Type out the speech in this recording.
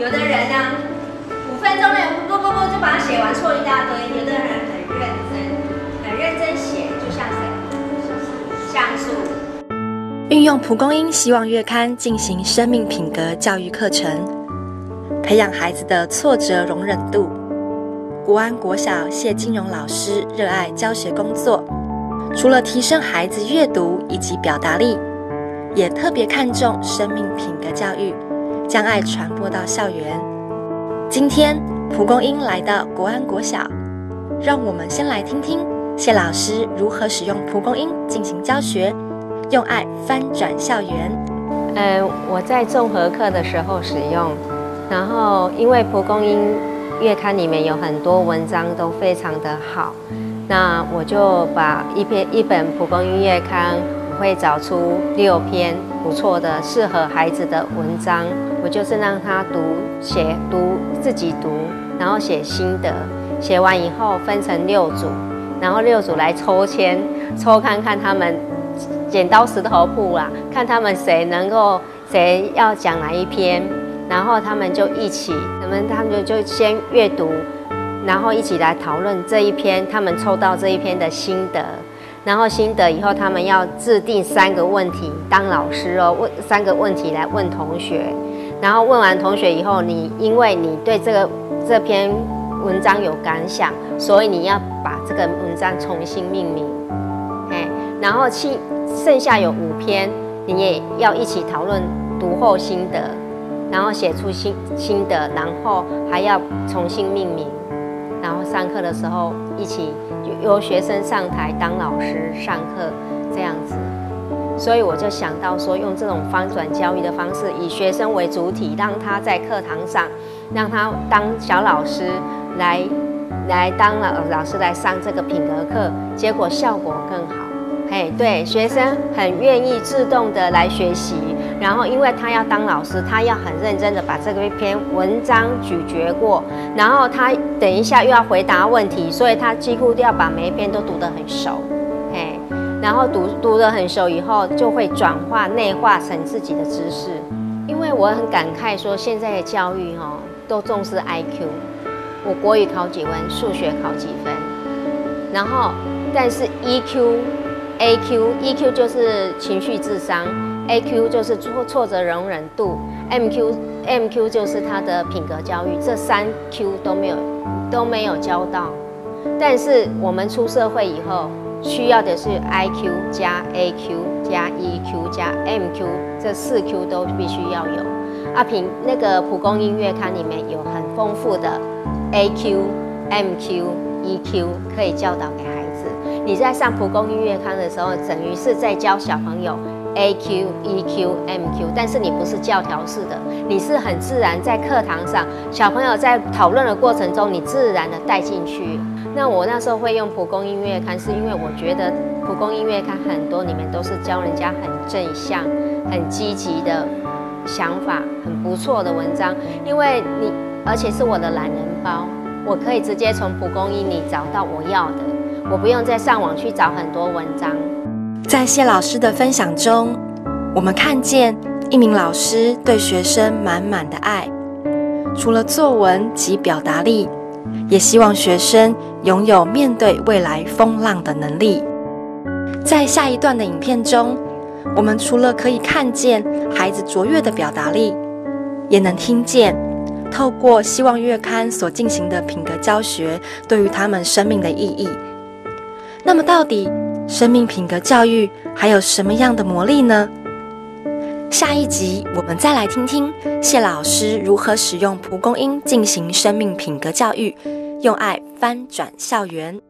有的人呢，5分钟内不就把它写完，错一大堆；有的人很认真写，就像谁？像素。 运用蒲公英希望月刊进行生命品格教育课程，培养孩子的挫折容忍度。国安国小谢金荣老师热爱教学工作，除了提升孩子阅读以及表达力，也特别看重生命品格教育，将爱传播到校园。今天蒲公英来到国安国小，让我们先来听听谢老师如何使用蒲公英进行教学，用爱翻转校园。 我在综合课的时候使用，然后因为蒲公英月刊里面有很多文章都非常的好，那我就把一本蒲公英月刊，我会找出6篇不错的适合孩子的文章，我就是让他自己读，然后写心得，写完以后分成6组，然后6组来抽签，抽看看他们剪刀石头布啦，看他们谁要讲哪一篇。然后他们就一起，他们就先阅读，然后一起来讨论这一篇他们抽到这一篇的心得。然后心得以后，他们要制定3个问题，当老师哦，问3个问题来问同学。然后问完同学以后，因为你对这篇文章有感想，所以你要把这个文章重新命名。然后剩下有5篇，你也要一起讨论读后心得。然后写出心得，然后还要重新命名，然后上课的时候一起由学生上台当老师上课这样子，所以我就想到说，用这种翻转教育的方式，以学生为主体，让他在课堂上，让他当小老师来当老师来上这个品格课，结果效果更好。对，学生很愿意自动的来学习。然后，因为他要当老师，他要很认真的把这篇文章咀嚼过，然后他等一下又要回答问题，所以他几乎都要把每一篇都读得很熟，然后读得很熟以后，就会转化内化成自己的知识。因为我很感慨说，现在的教育都重视 IQ， 我国语考几分，数学考几分，然后但是 EQ、AQ 就是情绪智商。AQ 就是挫折容忍度 ，MQ 就是他的品格教育，这3 Q 都没有教到。但是我们出社会以后，需要的是 IQ 加 AQ 加 EQ 加 MQ， 这4 Q 都必须要有。那个蒲公英月刊里面有很丰富的 AQ、MQ、EQ 可以教导给孩子。你在上蒲公英月刊的时候，等于是在教小朋友。AQ、EQ、MQ， 但是你不是教条式的，你是很自然在课堂上，小朋友在讨论的过程中，你自然的带进去。那我那时候会用蒲公英月刊，是因为我觉得蒲公英月刊很多里面都是教人家很正向、很积极的想法，很不错的文章。因为而且是我的懒人包，我可以直接从蒲公英里找到我要的，我不用再上网去找很多文章。 在谢老师的分享中，我们看见一名老师对学生满满的爱，除了作文及表达力，也希望学生拥有面对未来风浪的能力。在下一段的影片中，我们除了可以看见孩子卓越的表达力，也能听见透过希望月刊所进行的品格教学对于他们生命的意义。那么到底生命品格教育还有什么样的魔力呢？下一集我们再来听听谢老师如何使用蒲公英进行生命品格教育，用爱翻转校园。